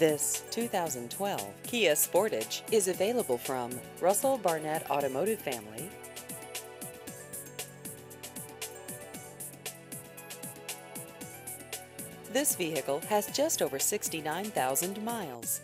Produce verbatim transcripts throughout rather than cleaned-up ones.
This two thousand twelve Kia Sportage is available from Russell Barnett Automotive Family. This vehicle has just over sixty-nine thousand miles.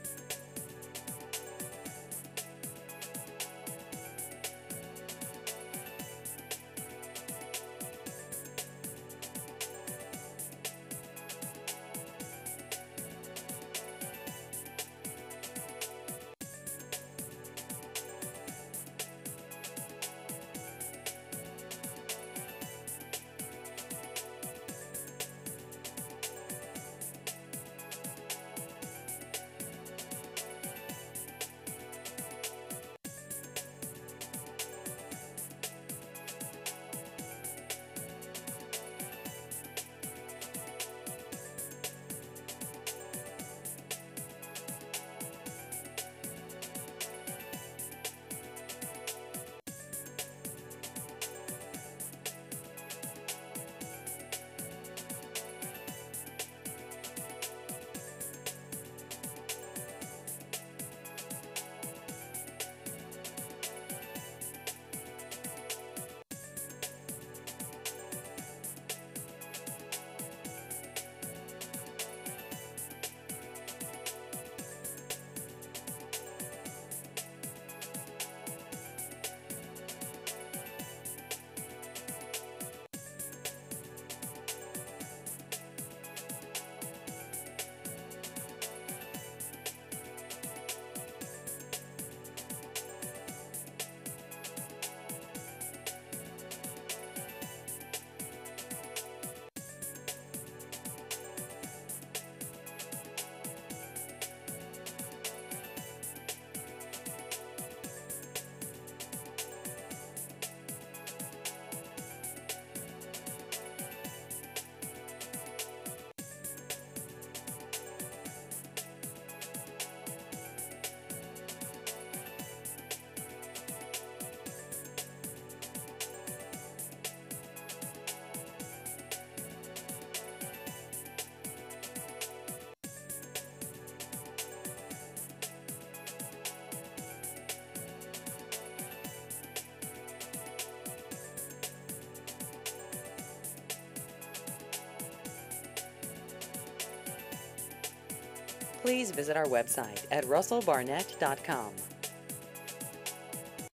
Please visit our website at russell barnett dot com.